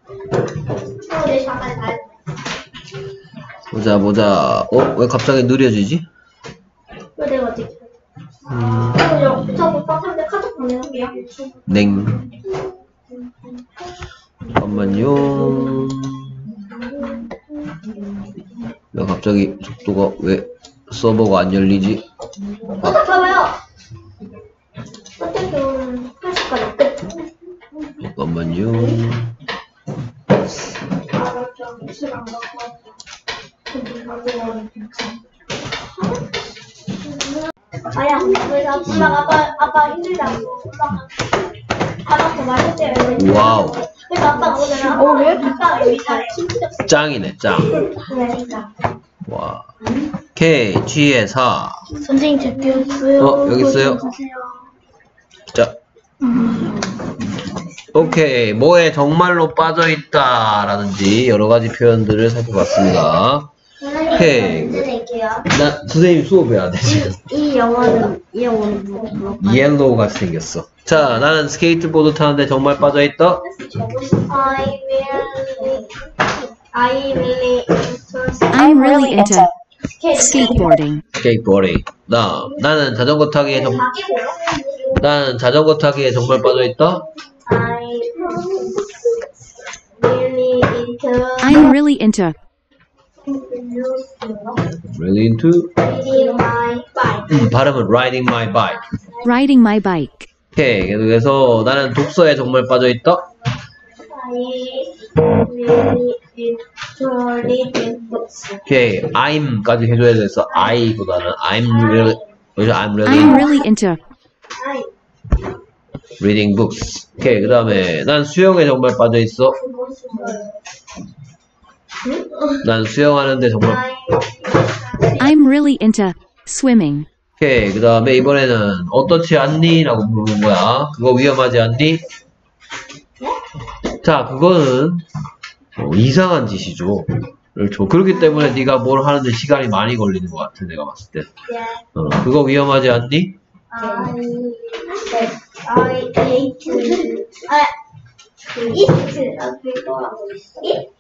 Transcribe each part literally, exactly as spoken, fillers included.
보자 보자. 어? 왜 갑자기 느려지지? 왜 내가 어떻게? 음. 저 오빠 상대 카톡 보내볼게요. 냉. 잠깐만요. 왜 갑자기 속도가 왜 서버가 안 열리지? 어, 봐봐요. 어떻게 오늘 팔십까지 끝? 잠깐만요. 아야, 그래서 아빠랑 아빠, 아빠 힘들다고. 아빠한테 말했대요. 와우. 그래서 아빠가 오늘 아빠 왜 아빠가 여기 잘해. 짱이네, 짱. 그러니까. 와. K, G에 사. 선생님 제끼었어요. 어, 여기 있어요. 자. 오케이. 뭐에 정말로 빠져있다. 라든지 여러 가지 표현들을 살펴봤습니다. 오케이. 나, 선생님 수업해야 돼, 지금. 이 영화는, 이 영화는 누구? 옐로우 같이 생겼어. 자, 나는 스케이트보드 타는데 정말 빠져있다. I really, I really, I'm really into skateboarding. 스케이트보딩. 나, 나는 자전거 타기에 정, 나는 자전거 타기에 정말 빠져있다. I really into I'm really into Really into riding my bike. 음, 발음은 riding my bike. riding my bike. 오케이. 계속해서 나는 독서에 정말 빠져있다. I really into reading books. 오케이. I'm까지 해줘야 돼서 I보다는 I'm really, 여기서 I'm really I'm really into I reading books. 오케이. 그 다음에 난 수영에 정말 빠져있어. 난 수영하는데 정말. I'm really into swimming. 오케이. 그 다음에 이번에는 어떻지 않니? 라고 물어본 거야. 그거 위험하지 않니? 자, 그거는 어, 이상한 짓이죠. 그렇죠. 그렇기 때문에 네가 뭘 하는데 시간이 많이 걸리는 것 같아. 내가 봤을 때. 어, 그거 위험하지 않니? I I ate I eat 아 그거 eat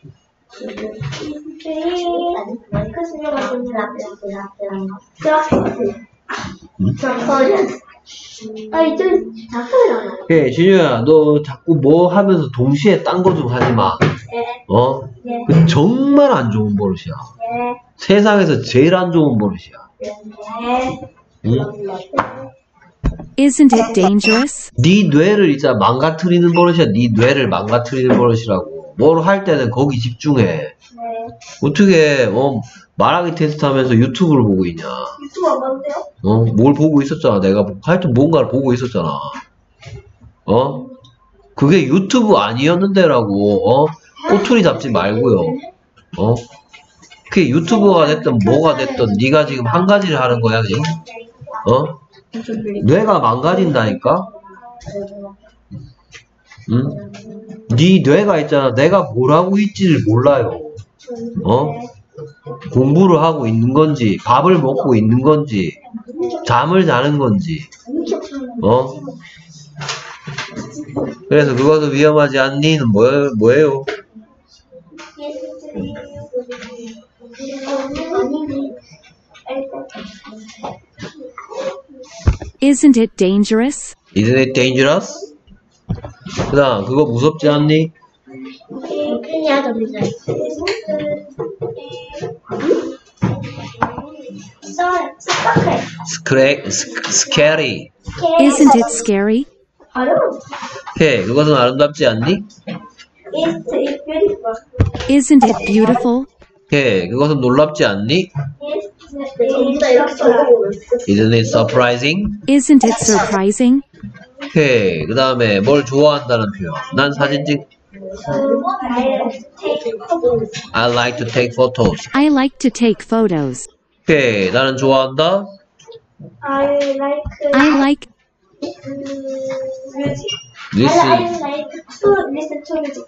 오케이, 진유야, 너 자꾸 뭐 하면서 동시에 딴 거 좀 하지 마. 어? 그 정말 안 좋은 버릇이야. 세상에서 제일 안 좋은 버릇이야. 응? Isn't it dangerous? 네 뇌를 진짜 망가뜨리는 버릇이야. 네 뇌를 망가뜨리는 버릇이라고. 뭘 할 때는 거기 집중해. 어떻게 어, 말하기 테스트 하면서 유튜브를 보고 있냐. 유튜브 안 봤는데요? 어? 뭘 보고 있었잖아. 내가 하여튼 뭔가를 보고 있었잖아. 어? 그게 유튜브 아니었는데라고. 어? 꼬투리 잡지 말고요. 어? 그게 유튜브가 됐든 뭐가 됐든 네가 지금 한 가지를 하는 거야. 지금? 어? 뇌가 망가진다니까? 응? 네 뇌가 있잖아. 내가 뭘 하고 있지를 몰라요. 어? 공부를 하고 있는 건지, 밥을 먹고 있는 건지, 잠을 자는 건지, 어? 그래서 그것도 위험하지 않니는 뭐예요? 뭐예요? Isn't it dangerous? Isn't it dangerous? 그 다음, 그거 무섭지 않니? 스크레, scary. Isn't it scary? 오케이, 그것은 아름답지 않니? Isn't it beautiful? 오케이, 그것은 놀랍지 않니? Isn't it surprising? Isn't it surprising? 오케이, 그 다음에 뭘 좋아한다는 표현. 난 사진 찍. I like to take photos. I like to take photos. 오케이, 나는 좋아한다. I like I like music. Listen. I like to listen to music.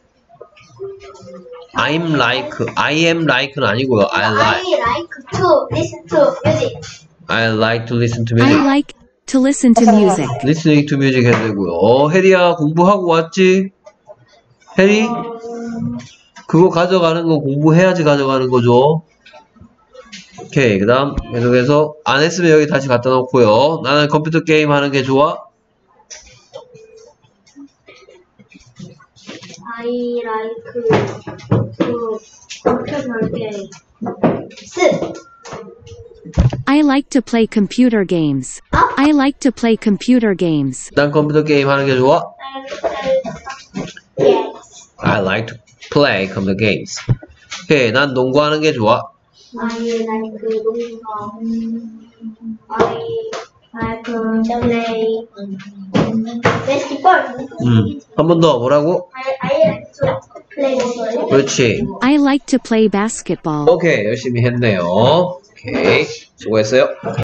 I'm like, I am like는 아니고요. I like. I like to listen to music. I like to listen to I music. like to listen to music. Listening to music 해야 되고요. 어, 혜리야 공부하고 왔지? 혜리? 그거 가져가는 건 공부해야지 가져가는 거죠. 오케이. 그 다음, 계속해서, 안 했으면 여기 다시 갖다 놓고요. 나는 컴퓨터 게임 하는 게 좋아? I like to computer game. 스. I like to play computer games. I like to play computer games. 난 컴퓨터 게임 하는 게 좋아? Yes. I like to play computer games. 오케이. 난 농구하는 게 좋아? I like 농구. I like play basketball. 음. 한 번 더, 뭐라고? I, I like to play basketball. 그렇지. I like to play basketball. 오케이. 열심히 했네요. 오케이. 수고했어요.